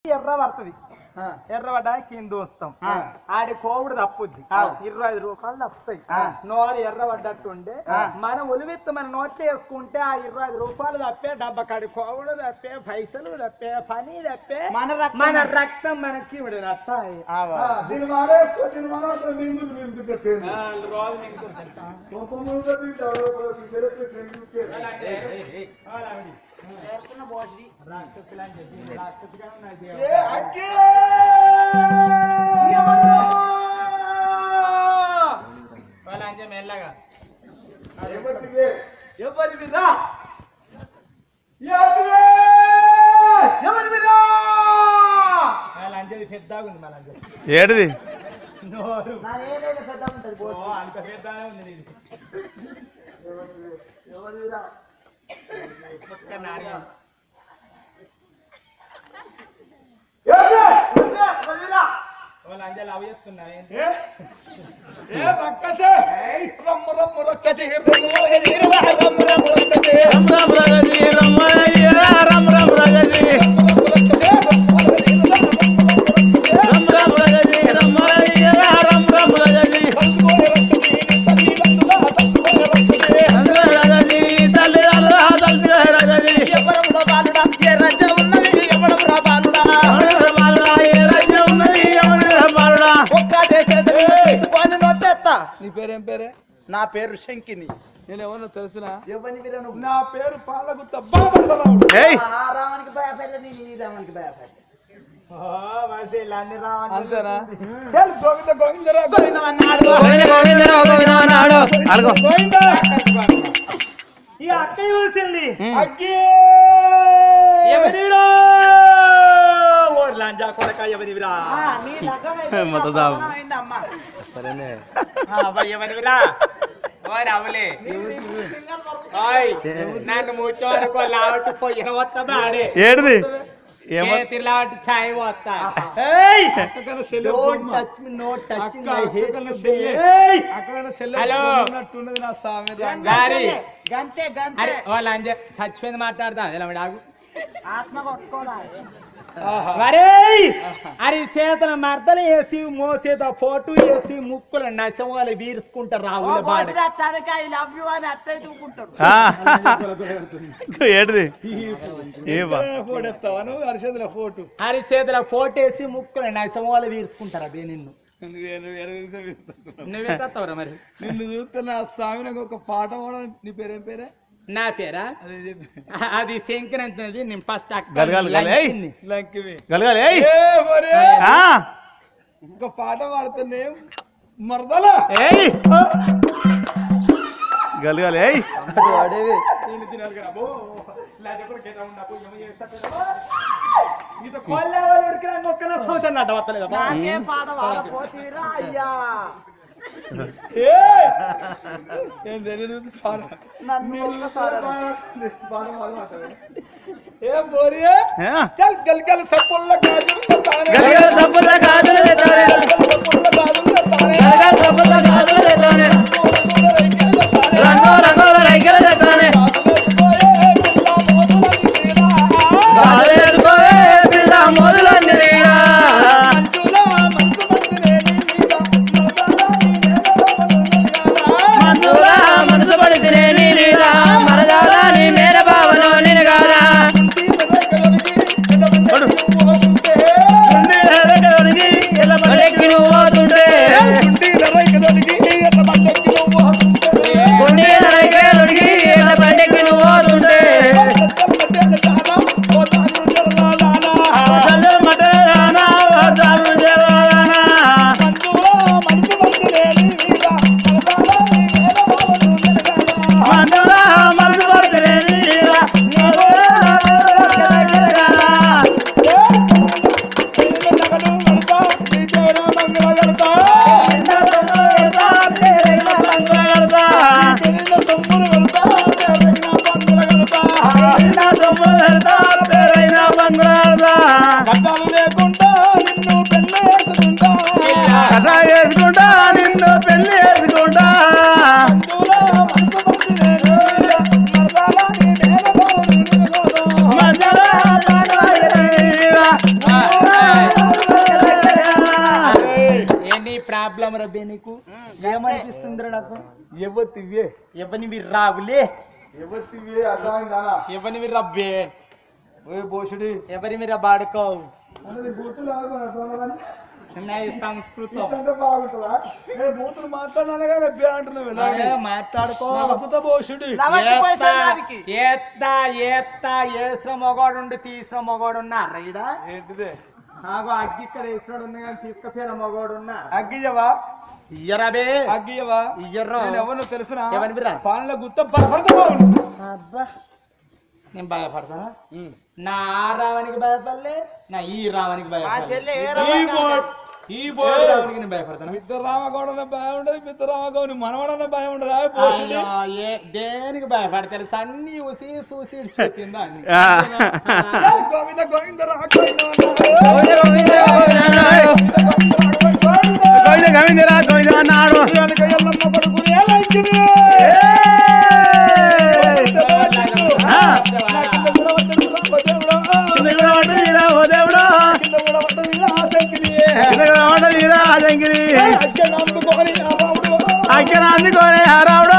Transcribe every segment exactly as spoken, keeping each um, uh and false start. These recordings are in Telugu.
ఎర్ర పడుతుంది ఎర్రబడ్డానికి కింద వస్తాం ఆడి కోవుడు తప్పుద్ది ఇరవై ఐదు రూపాయలు తప్పుతాయి నోరు ఎర్రబడ్డట్టుండే మనం ఉలివిత్తు మన నోట్లు వేసుకుంటే ఆ ఇరవై ఐదు రూపాయలు తప్పే డబ్బకాడి కోవుడు తప్పే పైసలు తప్పే పని తప్పే మన రక్తం మనకి రత్తాయి మెల్లగా ఎవరివిరా ఎవరివిరా అంజలి పెద్దగా ఉంది మన అంజలి ఏడిది అంత పెద్దగానే ఉంది ఎవరివిరా అంజలి అవి చెప్తున్నా నీ పేరేం పేరే? నా పేరు శంకిని. నేను ఎవరో తెలుసునా? నా పేరు పాలగుత్త. రామానికి భయపడలే, నేను ఈ రామానికి భయపడలే. అంతేనా? ఈ అక్క చూసింది లంజా కొడక ఎవరివిరా సరేనే ఎవరివిరా అవలే నన్ను ముచ్చో అనుకో లావట్టు పోయిన వస్తా ఆడే ఏడిది లావట్టు ఛాయ్ వస్తా చచ్చిపోయింది మాట్లాడతా ఎలా ఆగు ఆత్మ కొట్టుకోవాలి. అరే చేతన మర్దలు వేసి మోసేత ఫోటో వేసి ముక్కులు నశవాళ్ళు వీరుసుకుంటారు రావుల ఏడిది ఫోటో అరిచేతుల ఫోటో వేసి ముక్కులు నశవాళ్ళు వీరుసుకుంటారు అదే నిన్ను నువ్వేస్తావురా మరి నిన్ను చూస్తున్నా స్వామి నాకు ఒక పాట పాడడం. నీ పేరేం పేరే? నా పేరా అది శంకరంతది. నేను ఫస్ట్ ఒక పాట పాడుతున్నా మరదల గలగాలి అయ్యా గల్గల్ సప్పుల్ల గాజులు ప్రాబ్లం రబ్బే నీకు ఏమనిపిస్తుందిరా నాకు ఎవరివే ఎవరిని మీరు రావులే ఎవరివే అర్థమైందా ఎవరిని మీరు రబ్బే ఓ బోషుడి ఎవరి మీరు బాడుకోవు అన్నది బూతులు ఆగుతున్నా సంస్కృతం బాగుంటుందా నేను బూతులు మాట్లాడినా కానీ అబ్బే అంటున్నావు మాట్లాడుకో అద్భుత బోషుడి ఏత్తా ఏత్తా ఏసిన మొగాడు తీసిన మొగాడు ఉన్నా రైడా ఏంటిదే నాకు అగ్గి ఇక్కడ వేసినాడు ఉన్నా కానీ తీసుకపోయిన మొగాడు ఉన్నా అగ్గియవా ఇయ్యరాబే అగ్గియవా ఇయ్యర్రా నేను ఎవరినో తెలుసునా ఎవరిని బిరా పాలన గుత్త పడతా అబ్బా నేను భయపడతానా నా ఆ రావానికి భయపడలే నా ఈ రావానికి భయపడలే ఈ బోర్డు ఈ బోర్డు రావానికి నేను భయపడతాను మిత్ర రామగౌడ భయం ఉండదు మిత్ర రామగౌని మనవడన్న భయం ఉండదు దేనికి భయపడతారు సన్ని ఉసి చూసి ఇడిచిపెట్టిందా అని గోవింద గోవింద గోవిందరా గోవింద అన్నాడు ఎల్లమ్మ కొడుకుని ఏమైంది అక్కడ అందుకోనే రావుడు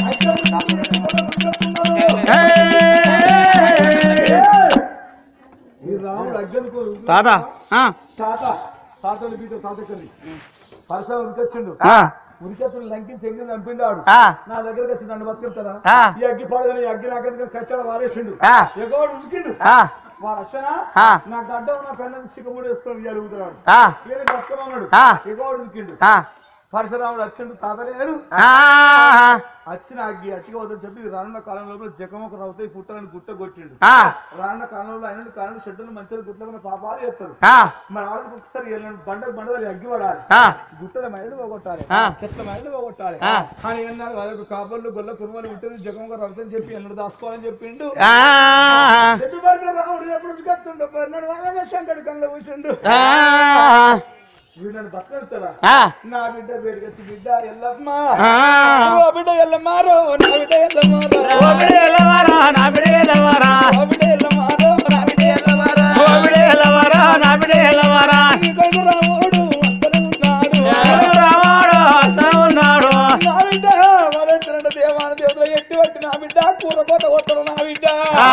తాత తాత తాతలు బీత తాతకని పరస ఉరికొచ్చిండు ఉరికొచ్చిన లంకించి ఎంగి చంపిండాడు నా దగ్గరకు వచ్చి నన్ను బతుకుంటారా ఈ అగ్గి పాడదని అగ్గి నాకెందుకు కచ్చాడు వారేసిండు ఎగోడు ఉరికిండు వాడు వచ్చానా నా గడ్డ నా పెళ్ళని చిక్కముడు వేసుకొని జరుగుతున్నాడు వీళ్ళు బతుకున్నాడు ఎగోడు ఉరికిండు పరశురాముడు వచ్చిండు తాత లేడు వచ్చిన అగ్గి అచ్చిగా వద్దని చెప్పి రానున్న కాలం లోపల జగమొక రవుతాయి పుట్టని గుట్ట కొట్టిండు రానున్న కాలంలో అయిన కాలం షెడ్డులు మంచిగా గుట్ల పాపాలు చేస్తారు మన వాళ్ళకి ఒకసారి బండ బండలు అగ్గి పడాలి గుట్టల మైలు పోగొట్టాలి చెట్ల మైలు పోగొట్టాలి అని అన్నారు వాళ్ళకి కాపర్లు గొల్ల కురుమలు ఉంటుంది జగమొక రవుతాయని చెప్పి ఎన్నడు దాచుకోవాలని చెప్పిండు చెట్టు పడితే రాముడు ఎప్పుడు కత్తుండో ఎన్నడు వాళ్ళ శంకడి కళ్ళ కూర్చుండు వీళ్ళని బతకడతారా నా బిడ్డ పేరుకొచ్చి బిడ్డ ఎల్లమ్మ బిడ్డ ఎల్లమ్మారో నా బిడ్డ ఎల్లమ్మారో బిడ్డ ఎల్లవారా నా బిడ్డ ఎల్లవారా బిడ్డ ఎల్లమ్మారో నా బిడ్డ ఎల్లమ్మారా బిడ్డ ఎల్లవారా నా బిడ్డ ఎల్లవారా రాముడు అత్తనే ఉన్నాడు రాముడు అత్తనే ఉన్నాడు నా బిడ్డ వరంచరణ దేవాన దేవతలు ఎట్టి పట్టి నా బిడ్డ కూర కోత కొట్టడు నా బిడ్డ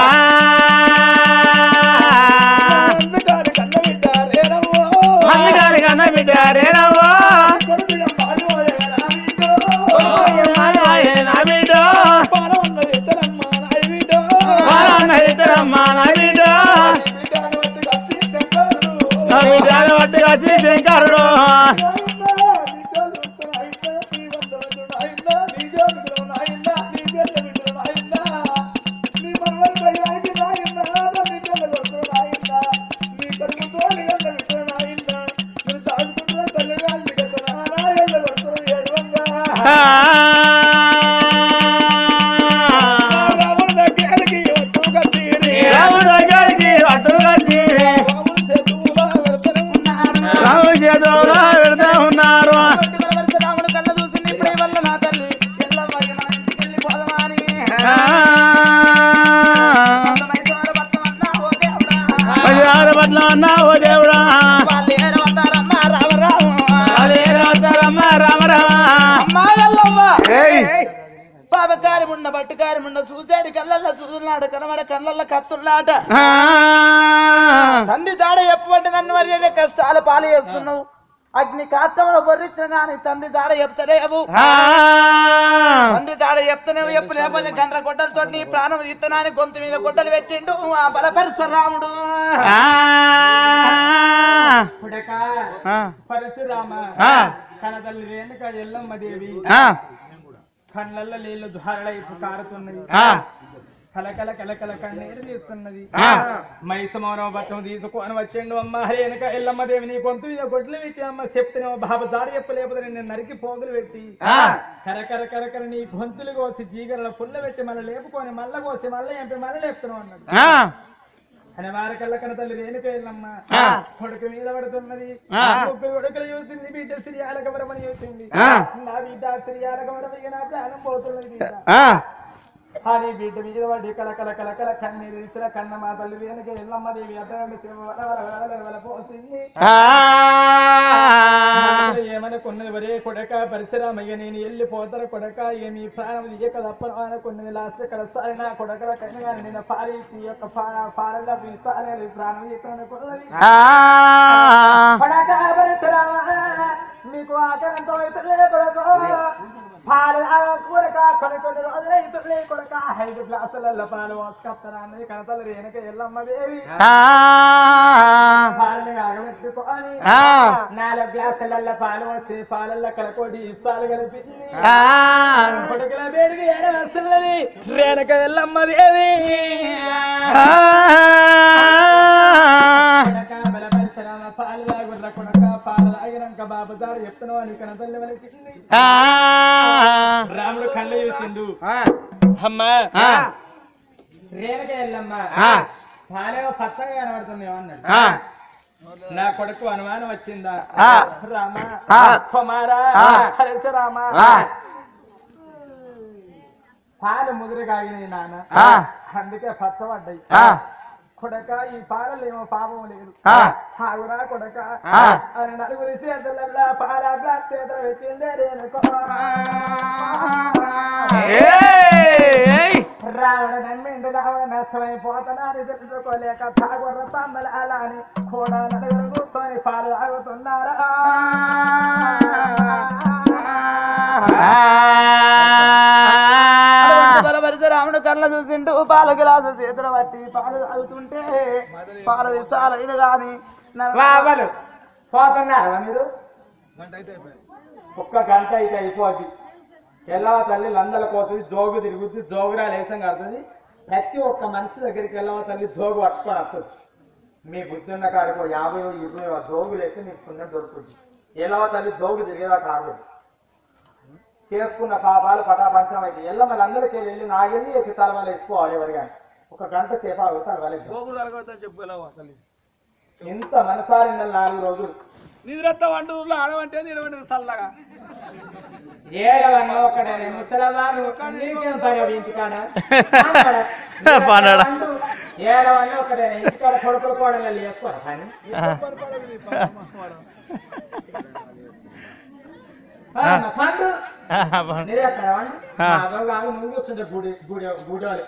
అందుకాని కన్న బిడ్డ రేరమ్మో అందుకాని కన్న బిడ్డ రేరమ్మో శంకరుడు పాపకారముండ బట్టుకారముండ చూసాడు కళ్ళల్లో చూస్తున్నాడు కనబడ కళ్ళల్లో కత్తుల్లాట తండ్రి దాడ చెప్పబట్టి నన్ను మరి కష్టాలు పాలు చేస్తున్నావు అగ్ని కాష్టంలో బొర్రించిన గాని తండ్రి దాడ చెప్తానేవు తండ్రి దాడ చెప్తానేవు ఎప్పు లేకపోతే గండ్ర గొడ్డలతో నీ ప్రాణం ఇత్తనాన్ని గొంతు మీద గొడ్డలు పెట్టిండు ఆ బలపరశురాముడు పరశురామ కనతల్లి రేణుక ఎల్లమ్మ దేవి కళ్ళల్లో నీళ్లు ధారలైపు కారుతున్నది కలకల కలకల కన్నీరు తీస్తున్నది మైసమౌనం బట్టం తీసుకొని వచ్చిండు అమ్మ రేణుక ఎల్లమ్మ దేవి నీ పొంతు మీద గొడ్లు పెట్టి అమ్మ చెప్తేనే బాబు జాడి చెప్పలేకపోతే నేను నరికి పోగులు పెట్టి కరకర కరకర నీ గొంతులు కోసి జీగరల పుల్ల పెట్టి మళ్ళీ లేపుకొని మళ్ళ కోసి మళ్ళీ ఎంపి మళ్ళీ లేపుతున్నావు అన్నాడు అని వారి కళ్ళ కన తల్లి రేణుక ఎల్లమ్మ కొడుకు మీద పడుతున్నది ముప్పై కొడుకులు చూసింది బిడ్డ శ్రీయాలకవరమని చూసింది నా బిడ్డ శ్రీయాలకవరం ఇక నా ప్రాణం పోతున్నది బిడ్డ అని బిడ్డ మీద వాడి కల కల కల కల కన్నీరు ఇసిన కన్న మా తల్లి వెనక ఎల్లమ్మ దేవి అతను పోసింది ఏమని కొన్నది వరే కొడక పరిశ్రమయ్య నేను వెళ్ళిపోతారు కొడక ఏమి ప్రాణం ఇయ్యక తప్ప కొన్నది లాస్ట్ ఇక్కడ సారి నా కొడకల కన్నా కానీ నేను పాలి యొక్క పాలల సారి ప్రాణం ఇయ్యక కొన్నది కొడక పరిశ్రమ మీకు ఆకలంతో అయితే కొడక పాలు కొడక కొనుక్కొని రోజులే ఇతరులే కొడక ఐదు గ్లాసులలో పాలు పోసుకొస్తానని కనతలు వెనక ఎల్లమ్మ దేవి పాలని ఆగబెట్టుకొని నాలుగు గ్లాసులలో పాలు వస్తే పాలల్లో కలకోటి ఇస్తాలు కలిపి కొడుకుల వేడికి ఏడ వస్తున్నది రేణుక ఎల్లమ్మ దేవి పాలు తాగుర్ర కొడక పాలు తాగినాక బాబు జాడు చెప్తున్నావు అని కనతల్లి వెలిపించింది రాముడు కళ్ళు చూసిండు అమ్మా రేణుక ఎల్లమ్మ పాలేమో పచ్చగా కనబడుతుంది అన్నాడు నా కొడుకు అనుమానం వచ్చిందా రామా కుమారా హరిశ రామా పాలు ముదిరి కాగినాయి నాన్న అందుకే పచ్చబడ్డాయి కొడక ఈ పాలలో ఏమో పాపం లేదు ఆగురా కొడక అని నలుగురి చేతులల్లా పాల గ్లాస్ చేతులు పెట్టిందే రేణుకో రావణ నమ్మిండు రావణ నష్టమైపోతున్నారని తెలుసుకోలేక తాగుర్ర తమ్మల అలా అని కూడా నలుగురు కూర్చొని పాలు తాగుతున్నారా రాముడు కళ్ళ చూసింటూ పాల గిలాసు చేతులు పట్టి పాలు తాగుతుంటే పాలు తీసాలైన గాని రావాలి పోతున్నారా మీరు ఒక్క గంట అయితే అయిపోద్ది ఎల్లవ తల్లి లందల పోతుంది జోగు తిరుగుద్ది జోగురాలు వేసం కడుతుంది ప్రతి ఒక్క మనిషి దగ్గరికి ఎల్లవ తల్లి జోగు పట్టుకొని వస్తుంది మీ బుద్ధి ఉన్న కాడికో యాభై ఇరవై జోగులు వేస్తే మీకు పుణ్యం దొరుకుతుంది ఎల్లవ తల్లి జోగు తిరిగేదా కాదు చేసుకున్న పాపాలు పటాపంచం అయితే ఎల్ల మళ్ళీ అందరికీ వెళ్ళి నాగెళ్ళి వేసి తలవాళ్ళు వేసుకోవాలి ఎవరు కానీ ఒక గంట సేపు ఆగు తలవాలి చెప్పు ఇంత మనసారి నాలుగు రోజులు నిద్రత్త వంటూరులో ఆడవంటే నిలవండి చల్లగా ఏడవన్న ఒకటే ముసలవాడు నీకేం పడేవాడు ఇంటికాడ ఏడవన్న ఒకటే ఇంటికాడ కొడుకులు కూడా వేసుకోరా కానీ పండు నువ్వు చూస్తుంటే గుడి గుడి గుడి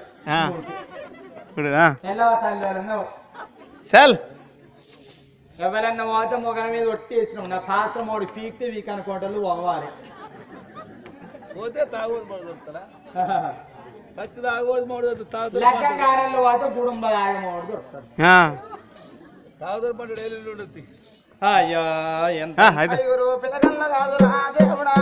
చల్ ఎవరన్నా వాత మొగల మీద ఒట్టేసినావు నా పాస మోడు పీక్తే వీక్ అనుకోవటాలు పోవాలి పోతే తాగోదు మోడు దొరుకుతారా ఖర్చు తాగోదు మోడు దొరుకుతారు లెక్కకారంలో వాత కుటుంబ తాగ మోడు దొరుకుతారు తాగుదల పండు డైలీ ఉండొద్ది అయ్యో ఎంత పిల్లగల్ల కాదు దేవుడా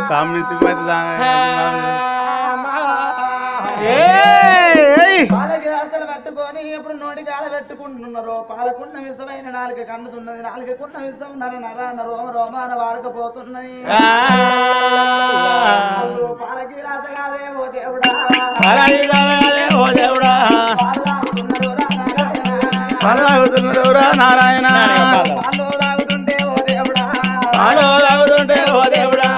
పాలకి రాతలు పట్టుకొని ఎప్పుడు నోటి కాడ పెట్టుకుంటున్నారు పాలకున్న విషమైన నాలుక కండుతున్నది నాలుగకున్న విషం నర నర రోమ రోమాన వాడకపోతున్నది పాలకి రాత కాదే ఓ దేవుడా పాలు తాగుతున్నారు రా నారాయణ పాలు తాగుతుంటే ఓ దేవుడా పాలు తాగుతుంటే ఓ దేవుడా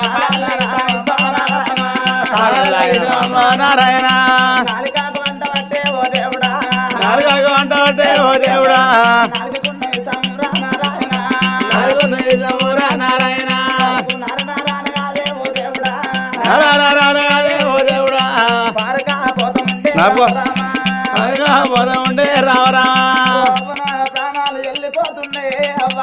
నారాయణ నాలుకాకు వంట పట్టే ఓ దేవుడా నాలుగు వంట పట్టే ఓ దేవుడా నాలుగుకున్న విషం రా నారాయణ నాలుగు రా నారాయణ నర నారాయణ కాదే ఓ దేవుడా ఓ దేవుడా పారకా పోతముంటే పోదా ఉండే రావరా ప్రాణాలు వెళ్ళిపోతున్నాయి అవ్వా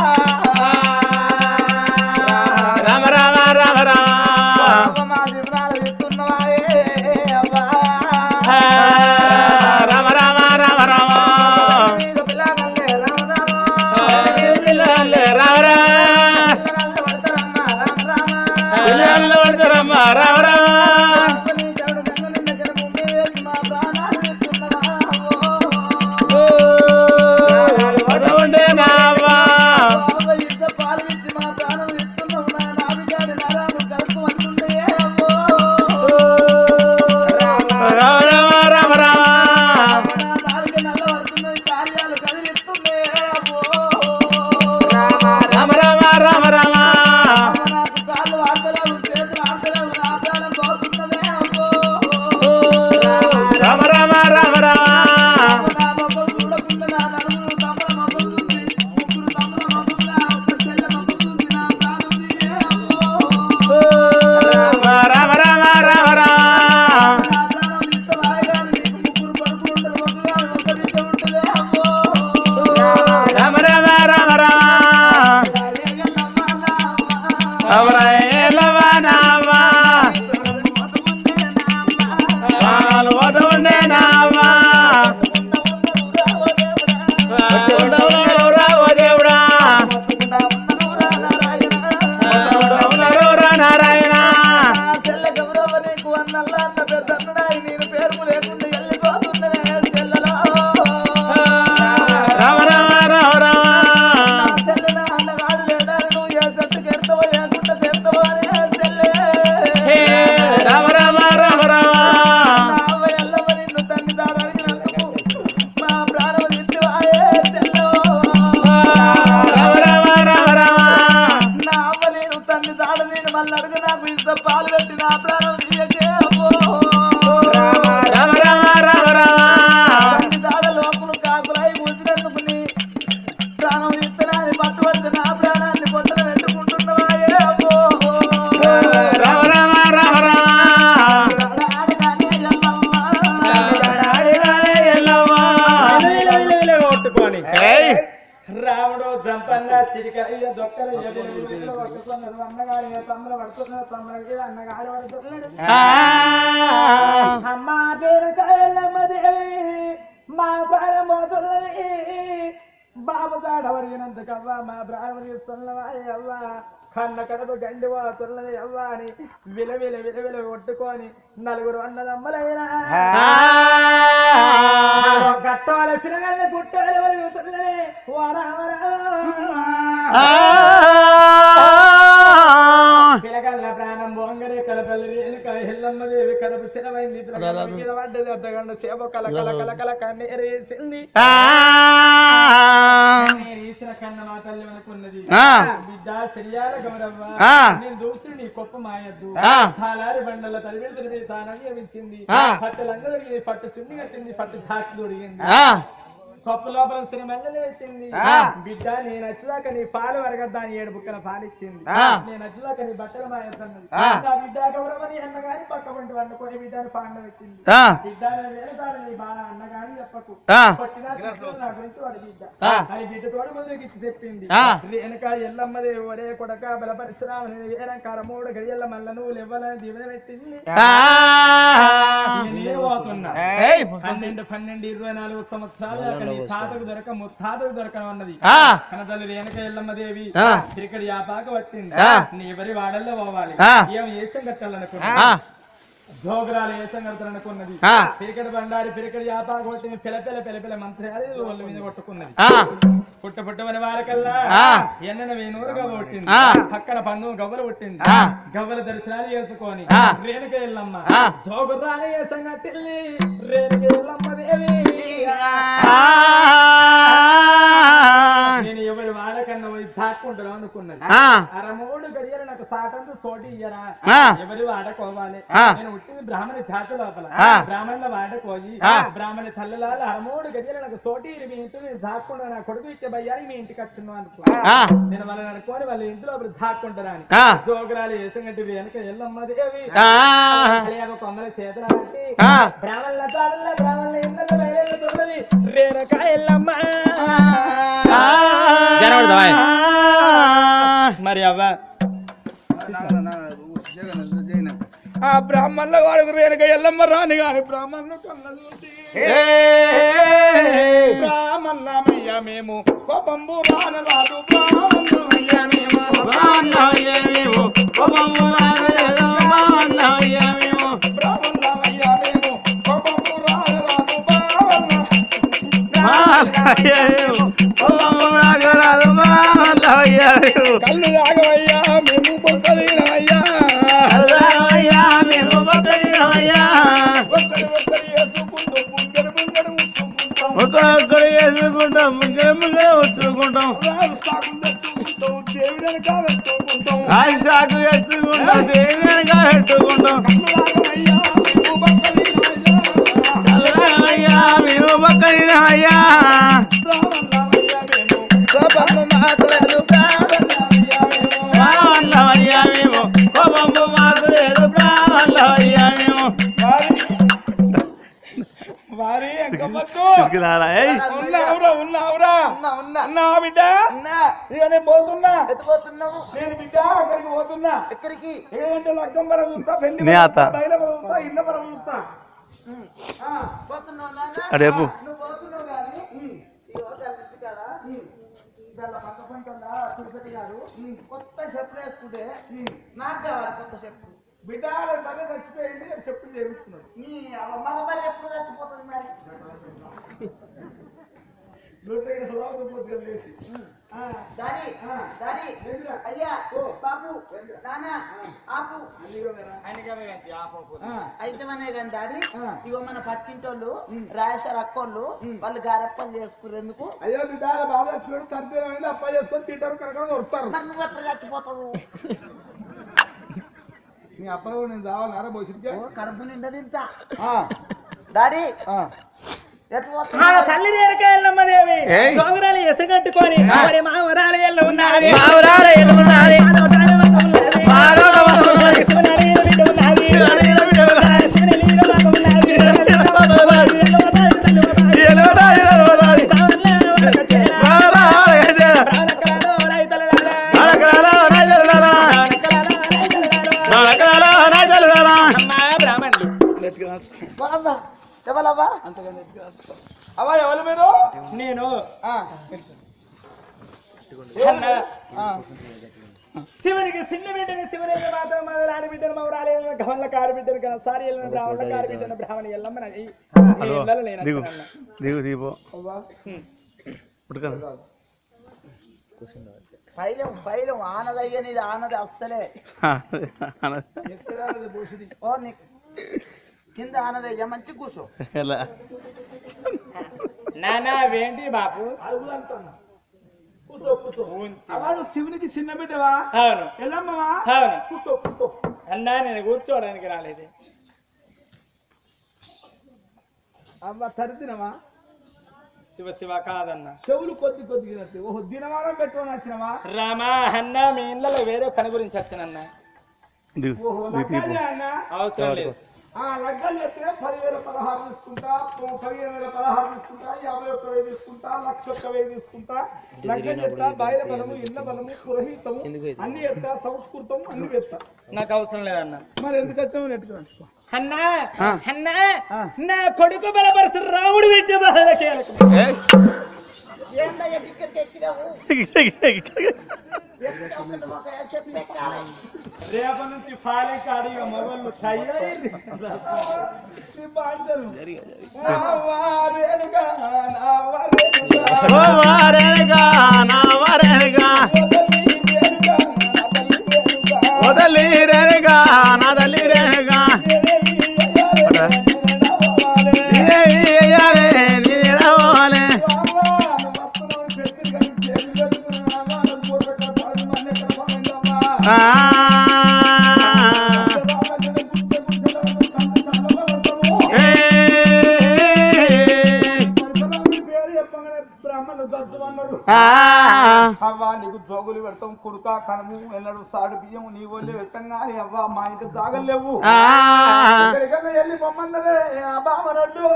రామ రామ రామ రామ మా జీవనాలు ఇస్తున్నవాయే అవ్వా రామ రామ రామ రామ పిల్లలే రామ రామ పిల్లలే రామ రామ పిల్లలు పడతారమ్మ రామ రామ మా ప్రాణాలు జంపన్న చిరికయ్య దొక్కలయ్య పట్టుకున్నారు అన్నగారి తమ్ముడు పడుతున్నారు తమ్ముడికి అన్నగారు పడుతున్నాడు అమ్మ దేవకాయలమ్మ దేవి మా ప్రారంభవుతున్నది బాబు కాడవరిగినందుకవ్వ మా ప్రారంభిస్తున్నవా అవ్వ కన్న కడుపు గండి పోతున్నది అవ్వ అని విలవిల విలవిల కొట్టుకొని నలుగురు అన్నదమ్మలైనా గట్టాల పిల్లగాన్ని గుట్టాలి వరుగుతున్నది పిలగల్ల ప్రాణం బొంగరే కలపల్లి రేణుక ఎల్లమ్మ దేవి కడప శిరమైంది మీద పడ్డది అర్ధగంట సేవ కల కల కల కల కన్నేరేసింది కన్నేరేసిన కన్న మా తల్లి అనుకున్నది బిడ్డ శర్యాల గౌరవ్వ నేను దూసుడు నీ గొప్ప మాయద్దు చాలారి బండల తల్లి తానని ఇచ్చింది పట్టులందరూ పట్టు చున్ని కట్టింది పట్టు సాక్షి దొరికింది పప్పు లోపల సినిమల్లలు పెట్టింది బిడ్డ నేను వచ్చేదాకా నీ పాలు వరగద్దా అని ఏడు బుక్కల పాలు ఇచ్చింది నేను వచ్చేదాకా నీ బట్టలు మాయన్నది నా బిడ్డ గౌరవని అన్నగాని పక్క పంటి వండుకొని బిడ్డని పాండ పెట్టింది బిడ్డ వేరే నీ బాగా అన్నగాని చెప్పకు పట్టిన నా గురించి వాడి బిడ్డ అని బిడ్డ తోడు ముందుకు ఇచ్చి చెప్పింది వెనక ఎల్లమ్మదే ఒరే కొడక బల పరిశ్రమ వేరంకార మూడు గడియల్ల మల్ల నువ్వు ఇవ్వాలని దీవెన పెట్టింది పోతున్నా పన్నెండు పన్నెండు ఇరవై నాలుగు సంవత్సరాలు తాతకు దొరక ముత్తాతకు దొరకడం అన్నది కనతల్లి రేణుక ఎల్లమ్మ దేవి ఇక్కడ యాపాక పట్టింది నీ ఎవరి వాడల్లో పోవాలి ఏం ఏసం కట్టాలనుకున్నా జోగరాలు ఏసం కడతాలనుకున్నది పిరికడ బండారి పిరికడ యాపాక కొట్టింది పిల్ల పిల్ల పిల్ల పిల్ల మంత్రాలు వాళ్ళ మీద కొట్టుకున్నది పుట్ట పుట్టమని వారకల్లా ఎన్న వేనూరుగా కొట్టింది పక్కన పందు గవ్వలు పుట్టింది గవ్వల దర్శనాలు చేసుకొని రేణుక ఎల్లమ్మ జోగురాలు ఏసం కట్టిల్లి రేణుక ఎల్లమ్మ దేవి నేను ఎవరి వాడకన్నా పోయి చాక్కుంటాను అనుకున్నది అరమూడు గడియలు నాకు సాటంతా సోటి ఇయ్యరా ఎవరి వాడకోవాలి నేను పుట్టింది బ్రాహ్మణ జాతి లోపల బ్రాహ్మణుల వాడకోయి బ్రాహ్మణ తల్లిలాలు అరమూడు గడియలు నాకు సోటి మీ ఇంటి నేను చాక్కుంటా నా కొడుకు ఇచ్చే భయ్యానికి మీ ఇంటికి వచ్చున్నావు అనుకో నేను వాళ్ళని అనుకోని వాళ్ళ ఇంటి లోపల చాక్కుంటారా అని జోగురాలు వేసంగంటి వెనక ఎల్లమ్మ దేవి కొమ్మల చేతులు బట్టి బ్రాహ్మణుల తాడల బ్రాహ్మణుల ఇంట్లో బయలుతున్నది రేణుక ఎల్లమ్మ మరి అవ్వ ఆ బ్రాహ్మణుల వాడుకు రేణుక ఎల్లమ్మ రాని గాని బ్రాహ్మణులు బ్రాహ్మణమయ్యా మేము కోపంబు రానరాదు బ్రాహ్మణమయ్యా మేము బ్రాహ్మణమయ్యా మేము కోపంబు రానరాదు బ్రాహ్మణమయ్యా మేము బ్రాహ్మణమయ్యా మేము కోపంబు రానరాదు బ్రాహ్మణమయ్యా మేము కోపంబు రానరాదు బ్రాహ్మణమయ్యా మేము కళ్ళు రాగవయ్యా మేము పొక్కలినవయ్యా కళ్ళవయ్యా మేము పొక్కలినవయ్యా ఒక్కడి ఒక్కడి వేసుకుంటూ ముంగడు ముంగడు ఉచ్చుకుంటాం ఒక్కడొక్కడు వేసుకుంటాం ముంగడు ముంగడు ఉచ్చుకుంటాం దేవుడు వెనక పెట్టుకుంటాం ఆయిషాకు ఎత్తుకుంటాం దేవుడు వెనక పెట్టుకుంటాం కళ్ళవయ్యా మేము పొక్కలినవయ్యా కోపము మాకు లేదు బ్రాహ్మణమయ్యా మేము కోపము మాకు లేదు బ్రాహ్మణమయ్యా మేము వారి ఉన్నావురా ఉన్నావురా ఉన్నా బిడ్డ ఇక నేను పోతున్నా నేను బిడ్డ అక్కడికి పోతున్నా ఎక్కడికి ఏదంటే లగ్గం వరం చూస్తా పెళ్లి బయట చూస్తా ఇళ్ళ వరం చూస్తా అడేపు కొత్త చెప్పులు వేసుకుంటే నాకు కావాలి కొత్త చెప్పు బిడ్డ తల్లి చచ్చిపోయింది చెప్పులు చేస్తున్నాడు నీ మగ మరి ఎప్పుడు చచ్చిపోతుంది మరి అయ్యా బాబు నాన్న ఆపు అయితే కానీ డాడీ ఇగో మన పక్కింటోళ్ళు రాయేశ్వర అక్కోళ్ళు వాళ్ళు గారప్పలు చేసుకున్నారు ఎందుకు అయ్యో బిడ్డ బాబు చచ్చిపోయాడు సరిపోయింది అప్ప చేసుకొని తింటారు కరెక్ట్గా దొరుకుతారు మరి నువ్వు ఎప్పుడు చచ్చిపోతావు నీ అప్పలో నేను చావాలన్నారా భవిష్యత్తుకి కడుపు నిండా తింటా డాడీ తల్లి రేణుక ఎల్లమ్మ దేవి జోగురాలు ఎసగట్టుకొని మరి మావరాలు ఎల్ల ఉన్నది మావరాలు ఎల్ల ఉన్నది అవ్వ ఎవరు మీరు? నేను అన్న శివునికి చిన్న బిడ్డని శివుని మాత్రం మొదలు ఆడబిడ్డను మౌరాలి గవన్ల కారు బిడ్డను కదా సారి వెళ్ళిన బ్రాహ్మణ కారు బిడ్డను బ్రాహ్మణ ఎల్లమ్మ దిగు దిగు దిగు పైలం పైలం ఆనదయ్య నీది ఆనది అస్సలే ఓ నీ కింద ఆనదయ్య మంచి కూర్చో నానా వేంటి బాపు శివునికి చిన్న బిడ్డవా? అవును ఎల్లమ్మవా? అవును కూర్చో కూర్చో. అన్నా నేను కూర్చోవడానికి రాలేదు. అవ్వ తరిదినవా? శివ శివ కాదన్న చెవులు కొద్ది కొద్దిగా ఓహో దినవారం పెట్టుకొని వచ్చినవా? రామా అన్న మీ ఇళ్ళలో వేరే పని గురించి వచ్చానన్న. ఓహో లగ్గాలే అన్న? అవసరం లేదు. ఆ లగ్గాలు చెప్తే పదివేల పదహారు తీసుకుంటా, పదిహేను వేల పదహారు తీసుకుంటా, యాభై ఒక్క వేలు తీసుకుంటా, లక్ష ఒక్క వేలు తీసుకుంటా. లగ్గం చెప్తా బాయిల బలము, ఇళ్ళ బలము, పురోహితము అన్ని చెప్తా, సంస్కృతం అన్ని చెప్తా. నాకు అవసరం లేదన్న. మరి ఎందుకు వచ్చాము నెట్టుకు అన్నా అన్నా నా కొడుకు బలపరుసు రాముడు విద్య బాలకే ఏందయ్య టికెట్ ఎక్కినావు రేపటి నుంచి ఫాలే కాడి మొగళ్ళు వదలి రేగా నాదలి రేగా అవ్వా నీకు జోగులు పెడతాం కుడుకా కనము ఎల్లడు సాడు బియ్యము నీ ఒళ్ళు పెట్టంగా అవ్వా మా ఇంటి జాగలేవు ఎక్కడికన్నా వెళ్ళి పొమ్మన్నదే బామనడ్డు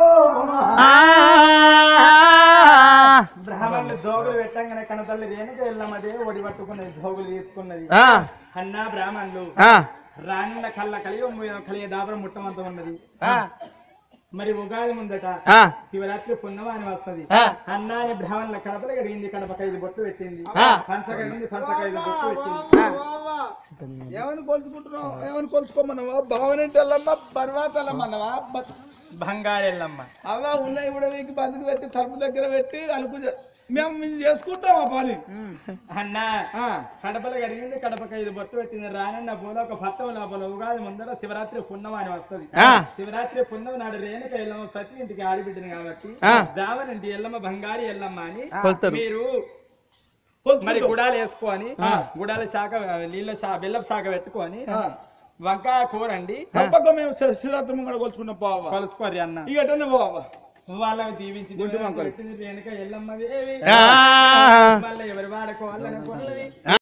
బ్రాహ్మణులు జోగులు పెట్టంగానే కనతల్లి రేణుక వెళ్ళమదే ఒడి పట్టుకున్నది జోగులు తీసుకున్నది. అన్నా బ్రాహ్మణులు రానిళ్ళ కళ్ళ కలిగి కలిగే దాపరం ముట్టమంత ఉన్నది. మరి ఉగాది ముందట శివరాత్రి పున్నమాని వస్తుంది. అన్నాని బ్రాహ్మణుల కడపలు కడిగింది, కడప ఐదు బొట్టు పెట్టింది, పంచ కడిగింది, పంచక ఐదు బొట్టు పెట్టింది. ఏమని కొలుచుకుంటున్నావు? ఏమని కొలుచుకోమన్నావా? భావనంటే వెళ్ళమ్మా, పర్వాత వెళ్ళమన్నావా? బంగారు ఎల్లమ్మ అలా ఉన్నాయి కూడా నీకు బతుకు పెట్టి తలుపు దగ్గర పెట్టి అనుకు మేము మేము చేసుకుంటాం ఆ పని. అన్నా కడపలు కడిగింది, కడపకి ఐదు బొట్టు పెట్టింది. రానన్న పూల ఒక భర్త లోపల ఉగాది ముందర శివరాత్రి పున్నమాని వస్తుంది. శివరాత్రి పున్నమ నాడు రేణుక ఎల్లమ్మ ప్రతి ఇంటికి ఆడిబిడ్డను కాబట్టి దావనంటి ఎల్లమ్మ బంగారు ఎల్లమ్మ అని మీరు మరి గుడాలు వేసుకొని గుడాల శాఖ నీళ్ళ బెల్లపు శాఖ పెట్టుకొని వంకాయ కూర అండి తప్పక మేము శివరాత్రి ముంగడ కొలుచుకున్నాం పోవా కలుసుకోరి అన్న. ఇక ఎటన్నా పోవా వాళ్ళకి దీవించి రేణుక ఎల్లమ్మ మళ్ళీ ఎవరి వాడుకోవాలని